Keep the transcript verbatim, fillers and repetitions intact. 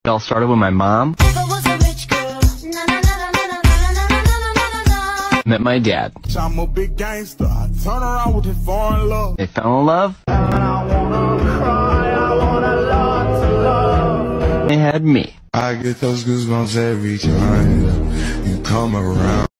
It all started with my mom. Met my dad. I'm a big gangster. I turn around with his foreign love. They fell in love. I wanna cry. I want a lot to love. They had me. I get those goosebumps every time you come around.